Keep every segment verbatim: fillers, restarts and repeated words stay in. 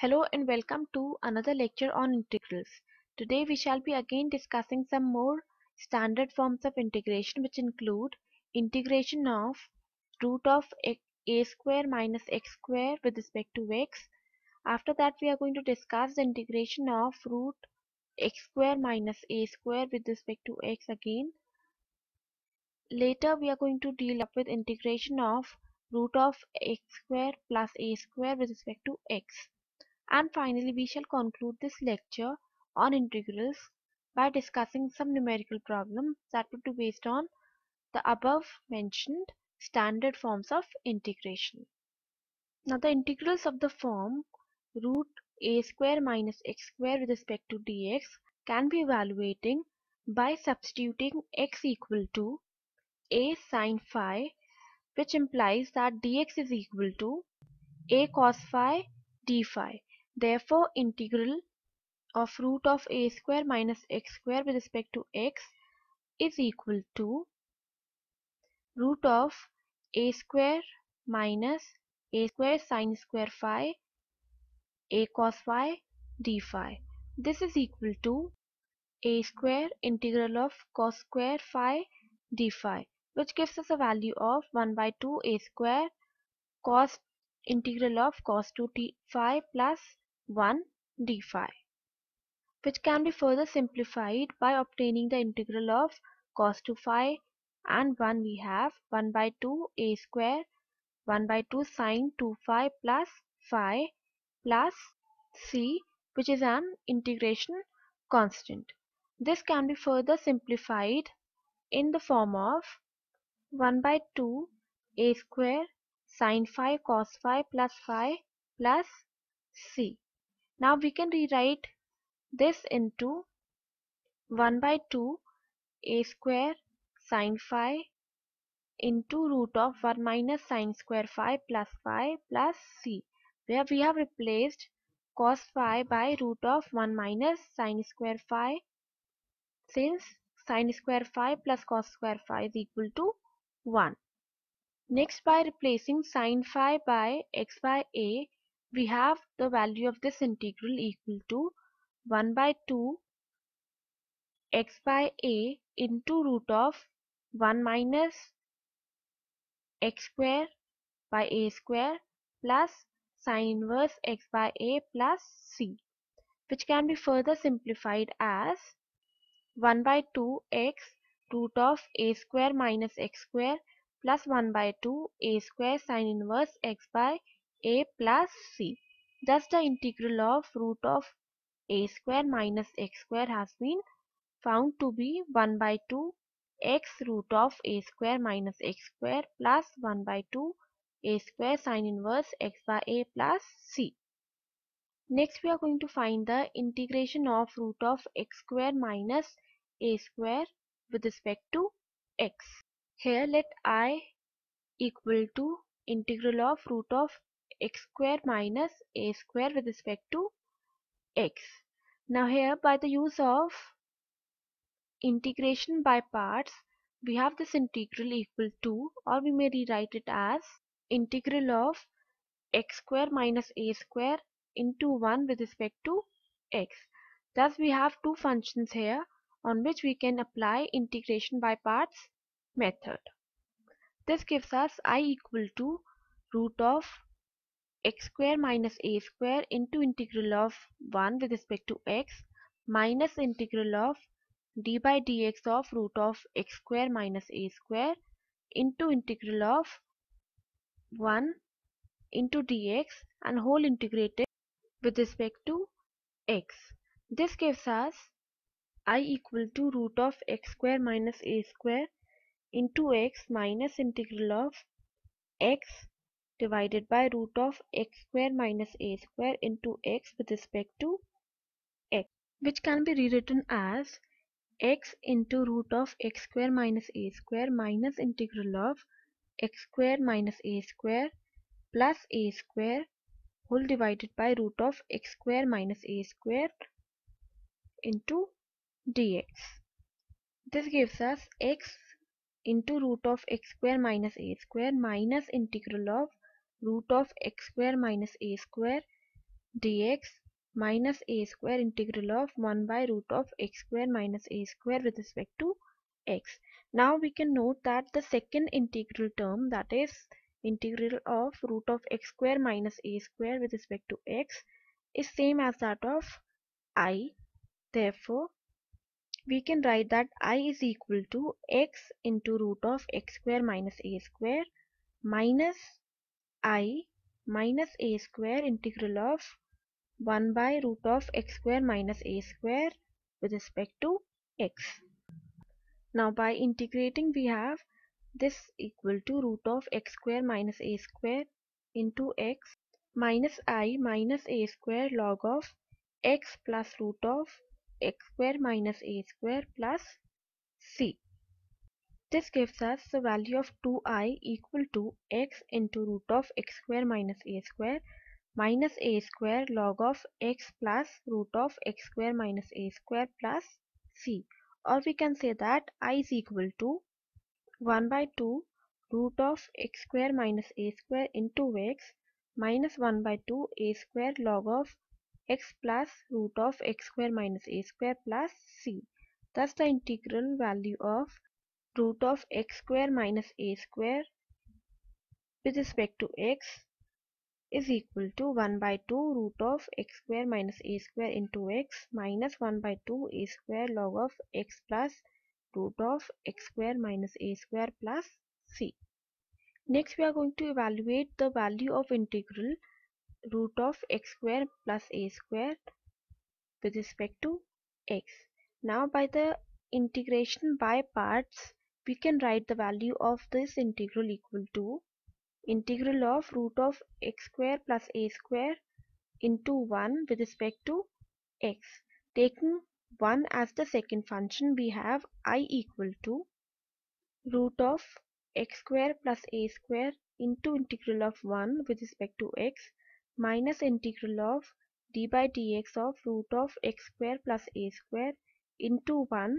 Hello and welcome to another lecture on integrals. Today we shall be again discussing some more standard forms of integration which include integration of root of a square minus x square with respect to x. After that we are going to discuss the integration of root x square minus a square with respect to x again. Later we are going to deal up with integration of root of x square plus a square with respect to x. And finally, we shall conclude this lecture on integrals by discussing some numerical problems that would be based on the above mentioned standard forms of integration. Now, the integrals of the form root a square minus x square with respect to dx can be evaluating by substituting x equal to a sine phi, which implies that dx is equal to a cos phi d phi. Therefore, integral of root of a square minus x square with respect to x is equal to root of a square minus a square sine square phi a cos phi d phi. This is equal to a square integral of cos square phi d phi, which gives us a value of one by two a square cos integral of cos two t phi plus one d phi, which can be further simplified by obtaining the integral of cos two phi, and one we have one by two a square one by two sine two phi plus phi plus c, which is an integration constant. This can be further simplified in the form of one by two a square sine phi cos phi plus phi plus c. Now we can rewrite this into one by two a square sine phi into root of one minus sine square phi plus phi plus c, where we have replaced cos phi by root of one minus sine square phi, since sine square phi plus cos square phi is equal to one. Next, by replacing sine phi by x by a, we have the value of this integral equal to one by two x by a into root of one minus x square by a square plus sine inverse x by a plus c, which can be further simplified as one by two x root of a square minus x square plus one by two a square sine inverse x by a plus c. Thus the integral of root of a square minus x square has been found to be one by two x root of a square minus x square plus one by two a square sine inverse x by a plus c. Next we are going to find the integration of root of x square minus a square with respect to x. Here let I equal to integral of root of x square minus a square with respect to x. Now here, by the use of integration by parts, we have this integral equal to, or we may rewrite it as integral of x square minus a square into one with respect to x. Thus we have two functions here on which we can apply integration by parts method. This gives us I equal to root of x square minus a square into integral of one with respect to x minus integral of d by dx of root of x square minus a square into integral of one into dx and whole integrated with respect to x. This gives us I equal to root of x square minus a square into x minus integral of x divided by root of x square minus a square into x with respect to x, which can be rewritten as x into root of x square minus a square minus integral of x square minus a square plus a square whole divided by root of x square minus a square into dx. This gives us x into root of x square minus a square minus integral of root of x square minus a square dx minus a square integral of one by root of x square minus a square with respect to x. Now we can note that the second integral term, that is integral of root of x square minus a square with respect to x, is same as that of I. Therefore we can write that I is equal to x into root of x square minus a square minus I minus a square integral of one by root of x square minus a square with respect to x. Now by integrating we have this equal to root of x square minus a square into x minus I minus a square log of x plus root of x square minus a square plus c. This gives us the value of two i equal to x into root of x square minus a square minus a square log of x plus root of x square minus a square plus c. Or we can say that I is equal to one by two root of x square minus a square into x minus one by two a square log of x plus root of x square minus a square plus c. Thus the integral value of root of x square minus a square with respect to x is equal to one by two root of x square minus a square into x minus one by two a square log of x plus root of x square minus a square plus c. Next we are going to evaluate the value of integral root of x square plus a square with respect to x. Now by the integration by parts we can write the value of this integral equal to integral of root of x square plus a square into one with respect to x. Taking one as the second function, we have I equal to root of x square plus a square into integral of one with respect to x minus integral of d by dx of root of x square plus a square into one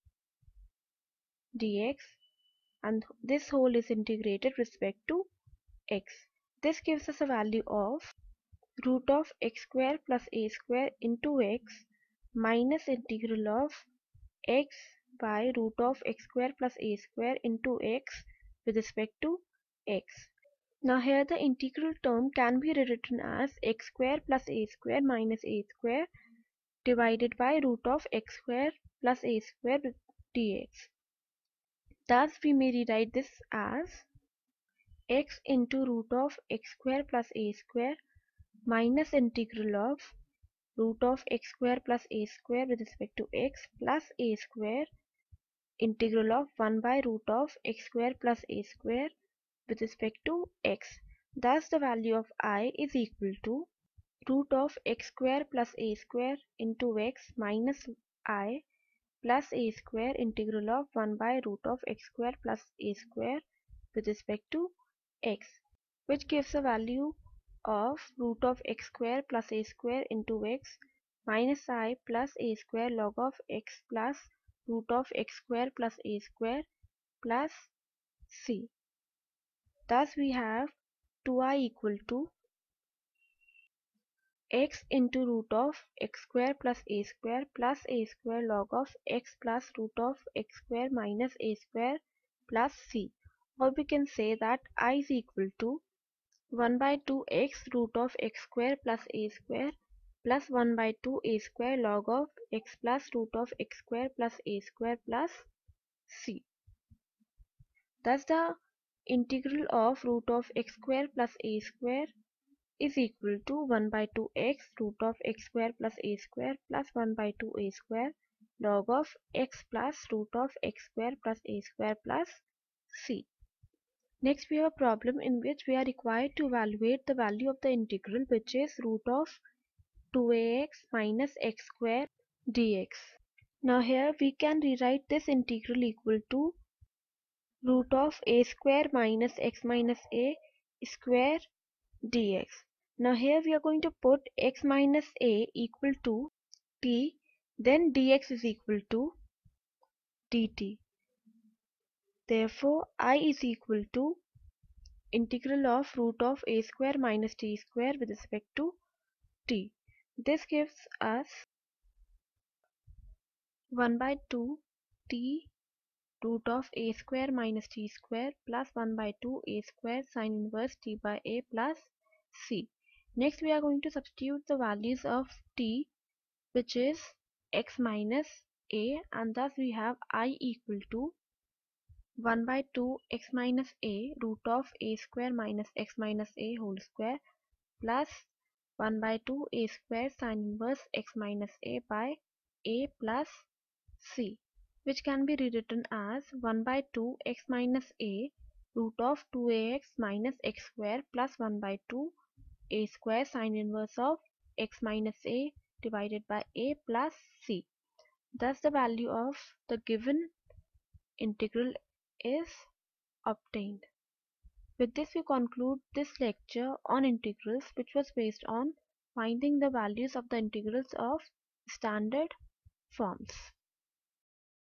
dx, and this whole is integrated with respect to x. This gives us a value of root of x square plus a square into x minus integral of x by root of x square plus a square into x with respect to x. Now here the integral term can be rewritten as x square plus a square minus a square divided by root of x square plus a square with dx. Thus we may rewrite this as x into root of x square plus a square minus integral of root of x square plus a square with respect to x plus a square integral of one by root of x square plus a square with respect to x. Thus the value of I is equal to root of x square plus a square into x minus I plus a square integral of one by root of x square plus a square with respect to x, which gives a value of root of x square plus a square into x minus I plus a square log of x plus root of x square plus a square plus c. Thus we have two i equal to x into root of x square plus a square plus a square log of x plus root of x square minus a square plus c. Or we can say that I is equal to one by two x root of x square plus a square plus one by two a square log of x plus root of x square plus a square plus c. Thus the integral of root of x square plus a square is equal to one by two x root of x square plus a square plus one by two a square log of x plus root of x square plus a square plus c. Next we have a problem in which we are required to evaluate the value of the integral, which is root of two a x minus x square dx. Now here we can rewrite this integral equal to root of a square minus x minus a square dx. Now here we are going to put x minus a equal to t, then dx is equal to dt. Therefore I is equal to integral of root of a square minus t square with respect to t. This gives us one by two t root of a square minus t square plus one by two a square sine inverse t by a plus c. Next we are going to substitute the values of t, which is x minus a, and thus we have I equal to one by two x minus a root of a square minus x minus a whole square plus one by two a square sine inverse x minus a by a plus c, which can be rewritten as one by two x minus a root of two a x minus x square plus one by two a square sine inverse of x minus a divided by a plus c. Thus the value of the given integral is obtained. With this we conclude this lecture on integrals, which was based on finding the values of the integrals of standard forms.